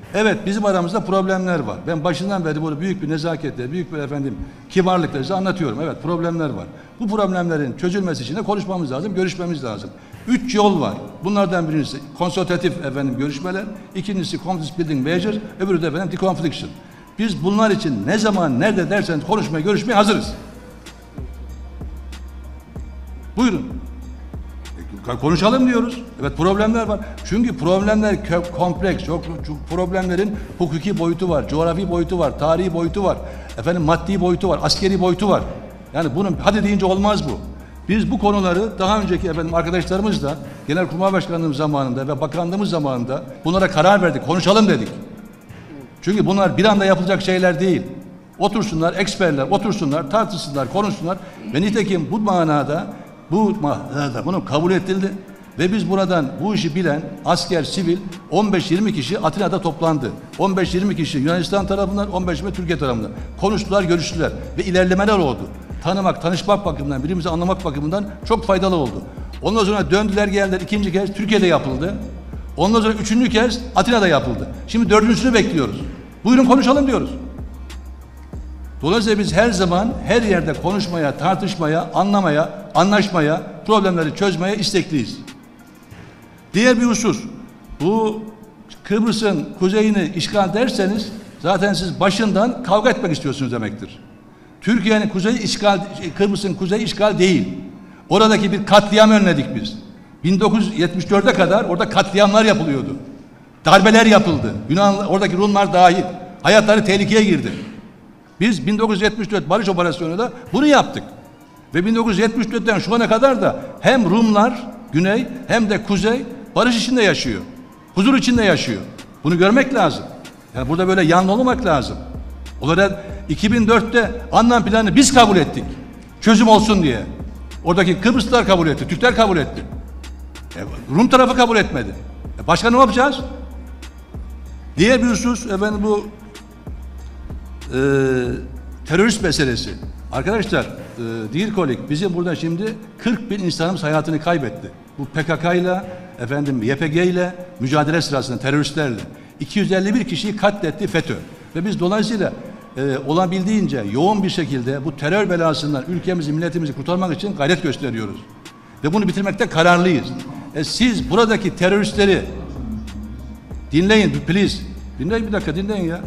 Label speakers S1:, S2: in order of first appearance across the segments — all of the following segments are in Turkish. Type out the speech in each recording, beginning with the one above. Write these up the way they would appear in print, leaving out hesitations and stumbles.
S1: Evet, bizim aramızda problemler var. Ben başından beri bunu büyük bir nezaketle, büyük bir kibarlıkla size anlatıyorum. Evet, problemler var. Bu problemlerin çözülmesi için de konuşmamız lazım, görüşmemiz lazım. 3 yol var. Bunlardan birincisi konsultatif görüşmeler, ikincisi conflict building measure, öbürü de deconfliction. Biz bunlar için ne zaman, nerede derseniz konuşmaya, görüşmeye hazırız. Buyurun. Konuşalım diyoruz. Evet, problemler var. Çünkü problemler kompleks. Çok problemlerin hukuki boyutu var, coğrafi boyutu var, tarihi boyutu var, maddi boyutu var, askeri boyutu var. Yani bunun hadi deyince olmaz bu. Biz bu konuları daha önceki arkadaşlarımızla Genelkurmay Başkanlığımız zamanında ve bakanlığımız zamanında bunlara karar verdik. Konuşalım dedik. Çünkü bunlar bir anda yapılacak şeyler değil. Otursunlar, eksperler otursunlar, tartışsınlar, konuşsunlar ve nitekim bu manada bunu kabul edildi ve biz buradan bu işi bilen asker, sivil 15-20 kişi Atina'da toplandı. 15-20 kişi Yunanistan tarafından, 15-20 Türkiye tarafından. Konuştular, görüştüler ve ilerlemeler oldu. Tanışmak bakımından, birbirimizi anlamak bakımından çok faydalı oldu. Ondan sonra döndüler geldiler, ikinci kez Türkiye'de yapıldı. Ondan sonra üçüncü kez Atina'da yapıldı. Şimdi dördüncüsünü bekliyoruz. Buyurun konuşalım diyoruz. Dolayısıyla biz her zaman her yerde konuşmaya, tartışmaya, anlamaya, anlaşmaya, problemleri çözmeye istekliyiz. Diğer bir husus, bu Kıbrıs'ın kuzeyini işgal derseniz zaten siz başından kavga etmek istiyorsunuz demektir. Türkiye'nin kuzeyi işgal, Kıbrıs'ın kuzeyi işgal değil. Oradaki bir katliam önledik biz. 1974'e kadar orada katliamlar yapılıyordu. Darbeler yapıldı. Oradaki Rumlar dahil. Hayatları tehlikeye girdi. Biz 1974 Barış Operasyonu'nda bunu yaptık. Ve 1974'ten şu ana kadar da hem Rumlar güney hem de kuzey barış içinde yaşıyor. Huzur içinde yaşıyor. Bunu görmek lazım. Yani burada böyle yanlı olmamak lazım. Olarak 2004'te Annan planını biz kabul ettik. Çözüm olsun diye. Oradaki Kıbrıslılar kabul etti, Türkler kabul etti. Rum tarafı kabul etmedi. Başka ne yapacağız? Diğer bir husus bu terörist meselesi. Arkadaşlar, değil kolik. Bizim burada şimdi 40 bin insanımız hayatını kaybetti. Bu PKK ile YPG ile mücadele sırasında teröristlerle 251 kişiyi katletti FETÖ. Ve biz dolayısıyla olabildiğince yoğun bir şekilde bu terör belasından ülkemizi, milletimizi kurtarmak için gayret gösteriyoruz. Ve bunu bitirmekte kararlıyız. Siz buradaki teröristleri dinleyin, please. Dinleyin bir dakika, dinleyin ya.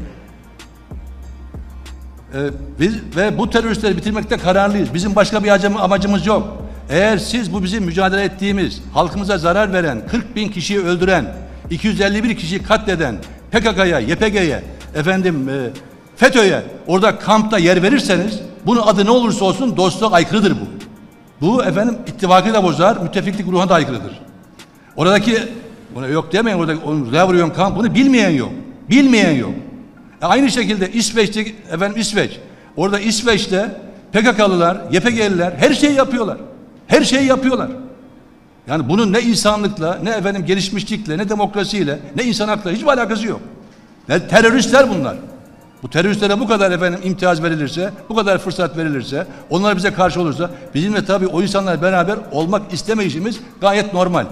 S1: Ve bu teröristleri bitirmekte kararlıyız. Bizim başka bir amacımız yok. Eğer siz bu bizim mücadele ettiğimiz, halkımıza zarar veren, 40 bin kişiyi öldüren, 251 kişiyi katleden PKK'ya, YPG'ye, FETÖ'ye orada kampta yer verirseniz, bunun adı ne olursa olsun dostluğa aykırıdır bu. Bu ittifakı da bozar, müttefiklik ruhuna da aykırıdır. Oradaki, buna yok demeyin, oradaki Lavrion kampını bilmeyen yok. Bilmeyen yok. Aynı şekilde İsveç'te, İsveç. Orada İsveç'te PKK'lılar, YPG'liler her şeyi yapıyorlar. Her şeyi yapıyorlar. Yani bunun ne insanlıkla, ne gelişmişlikle, ne demokrasiyle, ne insan hakları hiçbir alakası yok. Teröristler bunlar. Bu teröristlere bu kadar imtiyaz verilirse, bu kadar fırsat verilirse, onlar bize karşı olursa, bizim de tabii o insanlar beraber olmak istemeyişimiz gayet normal.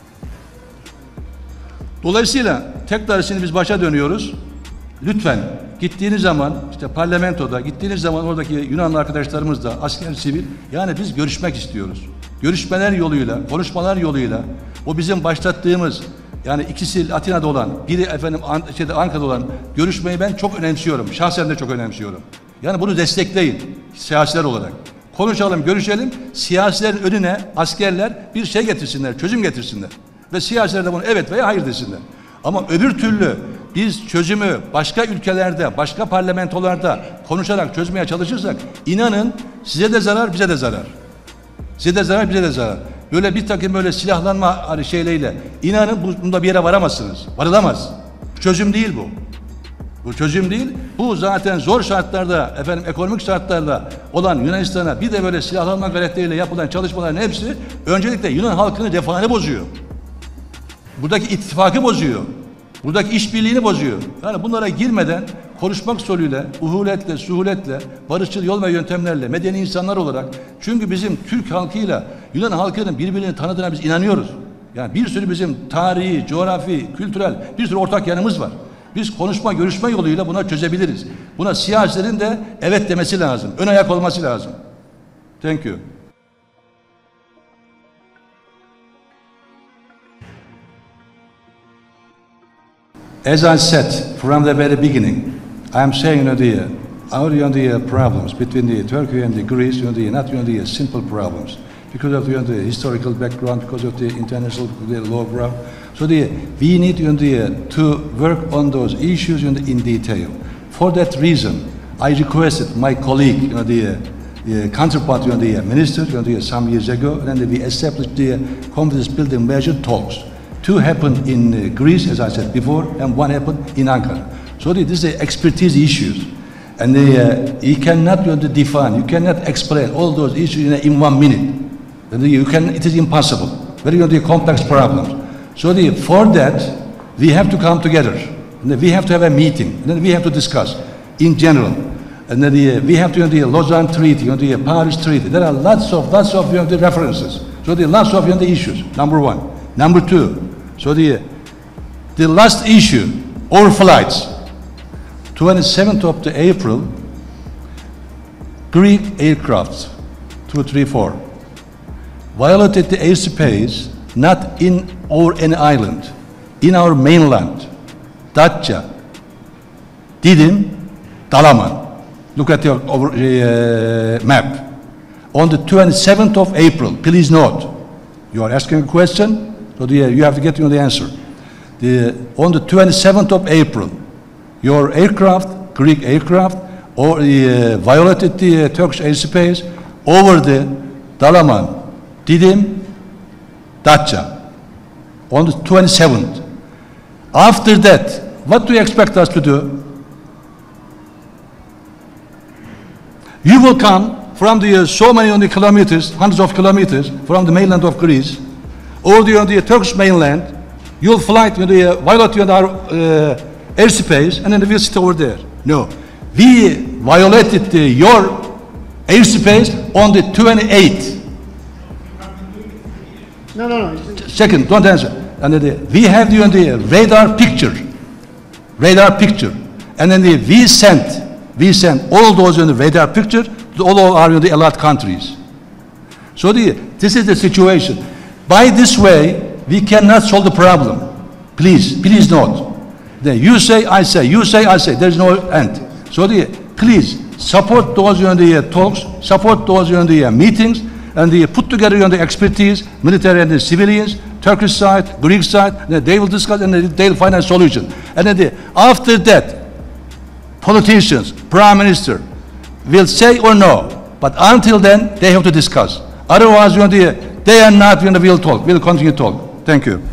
S1: Dolayısıyla tekrar şimdi biz başa dönüyoruz. Lütfen gittiğiniz zaman parlamentoda, gittiğiniz zaman oradaki Yunanlı arkadaşlarımızla, asker, sivil, yani biz görüşmek istiyoruz. Görüşmeler yoluyla, konuşmalar yoluyla o bizim başlattığımız, yani ikisi Atina'da olan, biri Ankara'da olan görüşmeyi ben çok önemsiyorum. Şahsen de çok önemsiyorum. Yani bunu destekleyin siyasiler olarak. Konuşalım, görüşelim. Siyasilerin önüne askerler bir şey getirsinler, çözüm getirsinler. Ve siyasiler de bunu evet veya hayır desinler. Ama öbür türlü biz çözümü başka ülkelerde, başka parlamentolarda konuşarak çözmeye çalışırsak, inanın size de zarar, bize de zarar. Size de zarar, bize de zarar. Böyle bir takım böyle silahlanma şeyleriyle, inanın bunda bir yere varamazsınız. Varılamaz. Çözüm değil bu. Bu çözüm değil. Bu zaten zor şartlarda, ekonomik şartlarda olan Yunanistan'a bir de böyle silahlanma gayretleriyle yapılan çalışmaların hepsi öncelikle Yunan halkının refahını bozuyor. Buradaki ittifakı bozuyor. Buradaki işbirliğini bozuyor. Yani bunlara girmeden konuşmak yoluyla, uhuletle, suhuletle, barışçıl yol ve yöntemlerle, medeni insanlar olarak, çünkü bizim Türk halkıyla Yunan halkının birbirini tanıdığına biz inanıyoruz. Yani bir sürü bizim tarihi, coğrafi, kültürel bir sürü ortak yanımız var. Biz konuşma, görüşme yoluyla buna çözebiliriz. Buna siyasilerin de evet demesi lazım. Ön ayak olması lazım. Thank you. As I said from the very beginning, I am saying our problems between the Turkey and the Greece, not the simple problems, because of the historical background, because of the international law ground. So we need to work on those issues in detail. For that reason, I requested my colleague, the counterpart, the minister, some years ago, and we established the confidence building measure talks. Two happened in Greece, as I said before, and one happened in Ankara. So this is expertise issues, and you cannot define, you cannot explain all those issues in 1 minute. It is impossible. Very complex problems. So for that, we have to come together. And we have to have a meeting. And then we have to discuss in general. And then we have to the Lausanne Treaty, the Paris Treaty. There are lots of the references. So lots of the issues. Number one. Number two. So the last issue, overflights. 27th of April, Greek aircrafts 234 violated the airspace not in any island, in our mainland, Datça, Didim, Dalaman. Look at your map. On the 27th of April, please note, you are asking a question, so you have to get the answer. On the 27th of April, your aircraft, Greek aircraft, violated the Turkish airspace over the Dalaman, Didim, Datça on the 27th. After that, what do you expect us to do? You will come from so many kilometers, hundreds of kilometers from the mainland of Greece, or the Turkish mainland. You'll fly to violate our airspace, and then we'll sit over there. No, we violated your airspace on the 28th.
S2: No.
S1: Second, don't answer. And then we have the radar picture, and then we sent all those in the radar picture to all of our allied countries. So this is the situation. By this way, we cannot solve the problem. Please note. Then you say, I say, you say, I say. There is no end. So please support those talks, support those meetings, and put together the expertise, military and civilians, Turkish side, Greek side, and they will discuss and they will find a solution. And then after that, politicians, prime minister, will say or no. But until then, they have to discuss. Otherwise, they are not will talk. Will continue to talk. Thank you.